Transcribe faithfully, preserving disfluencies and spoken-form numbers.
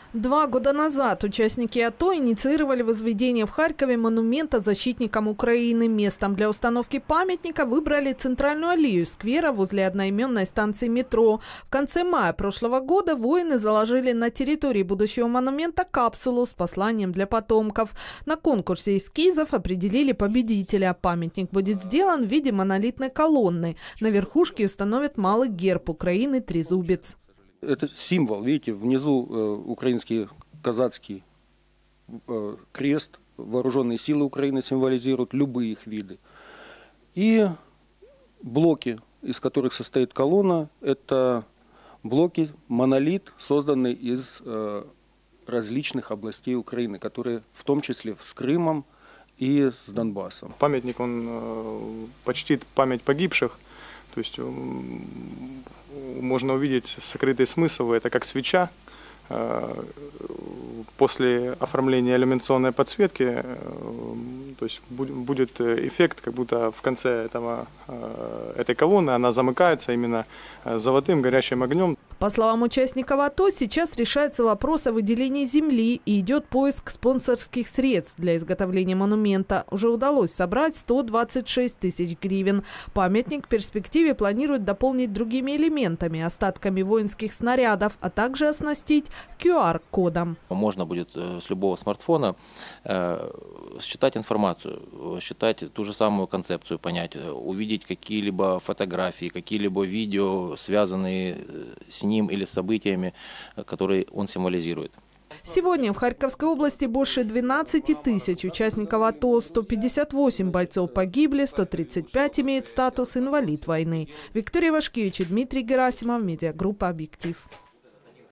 Два года назад участники АТО инициировали возведение в Харькове монумента защитникам Украины. Местом для установки памятника выбрали центральную аллею сквера возле одноименной станции метро. В конце мая прошлого года воины заложили на территории будущего монумента капсулу с посланием для потомков. На конкурсе эскизов определили победителя. Памятник будет сделан в виде монолитной колонны. На верхушке установят малый герб Украины трезубец. Это символ, видите, внизу э, украинский казацкий э, крест, вооруженные силы Украины символизируют любые их виды. И блоки, из которых состоит колонна, это блоки, монолит, созданный из э, различных областей Украины, которые в том числе с Крымом и с Донбассом. Памятник, он э, почтит память погибших. То есть можно увидеть сокрытый смысл. Это как свеча. После оформления иллюминационной подсветки, то есть будет эффект, как будто в конце этого, этой колонны она замыкается именно золотым горящим огнем. По словам участников АТО, сейчас решается вопрос о выделении земли и идет поиск спонсорских средств для изготовления монумента. Уже удалось собрать сто двадцать шесть тысяч гривен. Памятник в перспективе планируют дополнить другими элементами, остатками воинских снарядов, а также оснастить ку ар кодом. Можно будет с любого смартфона считать информацию, считать ту же самую концепцию, понять, увидеть какие-либо фотографии, какие-либо видео, связанные с ним или с событиями, которые он символизирует. Сегодня в Харьковской области больше двенадцати тысяч участников АТО, сто пятьдесят восемь бойцов погибли, сто тридцать пять имеют статус инвалид войны. Виктория Вашкевич и Дмитрий Герасимов, медиагруппа «Объектив».